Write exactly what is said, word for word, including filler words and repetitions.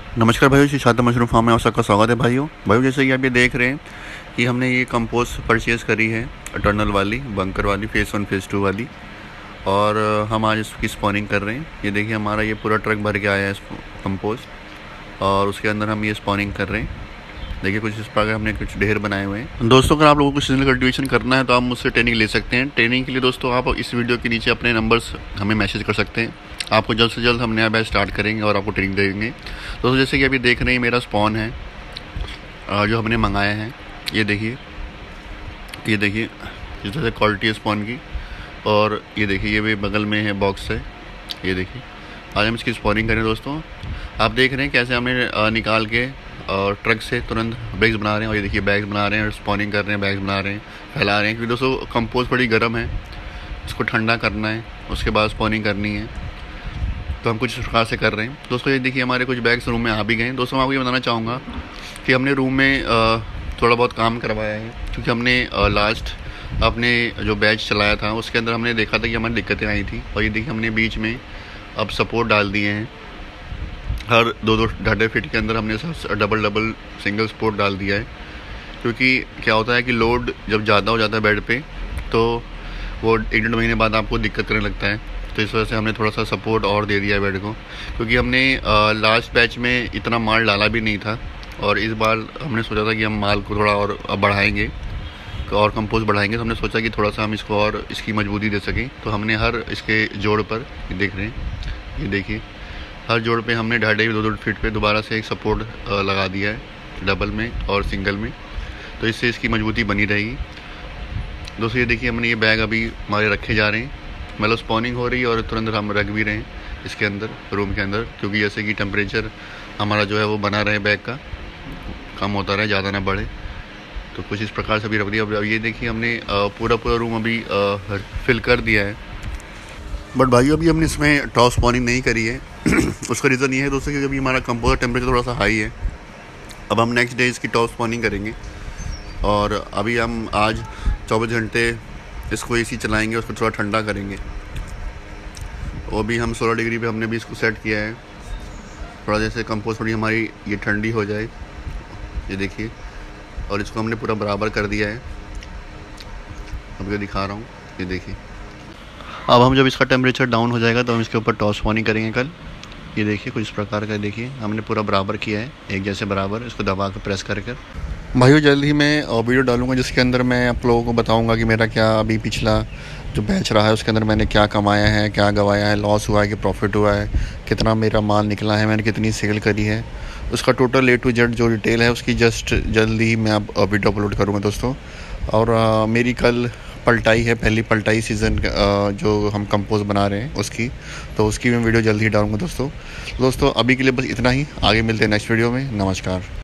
नमस्कार भाइयों, Shri Sharda mushroom farm में आप सबका स्वागत है। भाइयों भाइयों जैसे कि आप ये देख रहे हैं कि हमने ये कंपोस्ट परचेज़ करी है, टर्नल वाली, बंकर वाली, फेज़ वन फेज़ टू वाली। और हम आज इसकी स्पॉनिंग कर रहे हैं। ये देखिए हमारा ये पूरा ट्रक भर के आया है कंपोस्ट और उसके अंदर हम ये स्पॉनिंग कर रहे हैं। देखिए कुछ इस प्रकार हमने कुछ ढेर बनाए हुए हैं। दोस्तों अगर आप लोगों को सीजनल कल्टीवेशन करना है तो आप मुझसे ट्रेनिंग ले सकते हैं। ट्रेनिंग के लिए दोस्तों आप इस वीडियो के नीचे अपने नंबर्स हमें मैसेज कर सकते हैं। आपको जल्द से जल्द हम नया बैच स्टार्ट करेंगे और आपको ट्रेनिंग देंगे। दोस्तों जैसे कि अभी देख रहे हैं मेरा स्पॉन है जो हमने मंगाया है। ये देखिए ये देखिए इस तरह से क्वालिटी है स्पॉन की। और ये देखिए ये भी बगल में है बॉक्स है। ये देखिए आज हम इसकी स्पॉनिंग करें। दोस्तों आप देख रहे हैं कैसे हमने निकाल के और ट्रक से तुरंत बैग्स बना रहे हैं। और ये देखिए बैग्स बना रहे हैं और स्पॉनिंग कर रहे हैं, बैग्स बना रहे हैं, फैला रहे हैं। क्योंकि दोस्तों कंपोस्ट बड़ी गर्म है, इसको ठंडा करना है, उसके बाद स्पॉनिंग करनी है। तो हम कुछ इस प्रकार से कर रहे हैं। दोस्तों ये देखिए हमारे कुछ बैग्स रूम में आ भी गए हैं। दोस्तों मैं आपको ये बताना चाहूँगा कि हमने रूम में थोड़ा बहुत काम करवाया है, क्योंकि हमने लास्ट अपने जो बैच चलाया था उसके अंदर हमने देखा था कि हमारी दिक्कतें आई थी। और ये देखिए हमने बीच में अब सपोर्ट डाल दिए हैं। हर दो दो ढाई फीट के अंदर हमने डबल डबल सिंगल सपोर्ट डाल दिया है। क्योंकि क्या होता है कि लोड जब ज़्यादा हो जाता है बेड पे तो वो एक डेढ़ महीने बाद आपको दिक्कत करने लगता है। तो इस वजह से हमने थोड़ा सा सपोर्ट और दे दिया है बेड को। क्योंकि हमने लास्ट बैच में इतना माल डाला भी नहीं था और इस बार हमने सोचा था कि हम माल को थोड़ा और बढ़ाएंगे और कंपोस्ट बढ़ाएंगे। तो हमने सोचा कि थोड़ा सा हम इसको और इसकी मजबूती दे सकें। तो हमने हर इसके जोड़ पर देख रहे हैं, ये देखिए हर जोड़ पे हमने ढाई ढाई दो दो फीट पे दोबारा से एक सपोर्ट लगा दिया है, डबल में और सिंगल में। तो इससे इसकी मजबूती बनी रहेगी। दोस्तों ये देखिए हमने ये बैग अभी हमारे रखे जा रहे हैं, मतलब स्पॉनिंग हो रही है और तुरंत हम रख भी रहे हैं इसके अंदर, रूम के अंदर। क्योंकि जैसे कि टेम्परेचर हमारा जो है वो बना रहे बैग का, कम होता रहे, ज़्यादा ना बढ़े। तो कुछ इस प्रकार से भी रख दिया। अब ये देखिए हमने पूरा पूरा रूम अभी फिल कर दिया है। बट भाई अभी हमने इसमें टॉप स्पॉनिंग नहीं करी है। उसका रीज़न ये है दोस्तों कि अभी हमारा कंपोस्ट टेम्परेचर थोड़ा सा हाई है। अब हम नेक्स्ट डे इसकी टॉप स्पॉनिंग करेंगे। और अभी हम आज चौबीस घंटे इसको एसी चलाएंगे, उसको थोड़ा ठंडा करेंगे। वो भी हम सोलह डिग्री पे हमने भी इसको सेट किया है, थोड़ा जैसे कंपोस्ट थोड़ी हमारी ये ठंडी हो जाए। ये देखिए और इसको हमने पूरा बराबर कर दिया है। अब ये दिखा रहा हूँ, ये देखिए। अब हम जब इसका टेम्परेचर डाउन हो जाएगा तो हम इसके ऊपर टॉप स्पॉनिंग करेंगे कल। ये देखिए कुछ इस प्रकार का, देखिए हमने पूरा बराबर किया है, एक जैसे बराबर। इसको दबा कर प्रेस कर कर भाइयों जल्द ही मैं वीडियो डालूंगा जिसके अंदर मैं आप लोगों को बताऊंगा कि मेरा क्या अभी पिछला जो बैच रहा है उसके अंदर मैंने क्या कमाया है, क्या गवाया है, लॉस हुआ है कि प्रॉफिट हुआ है, कितना मेरा माल निकला है, मैंने कितनी सेल करी है, उसका टोटल ए टू जेड जो डिटेल है उसकी जस्ट जल्दी ही मैं अब वीडियो अपलोड करूँगा दोस्तों। और आ, मेरी कल पलटाई है, पहली पलटाई सीज़न जो हम कंपोस्ट बना रहे हैं उसकी, तो उसकी मैं वीडियो जल्दी ही डालूंगा दोस्तों। दोस्तों अभी के लिए बस इतना ही, आगे मिलते हैं नेक्स्ट वीडियो में। नमस्कार।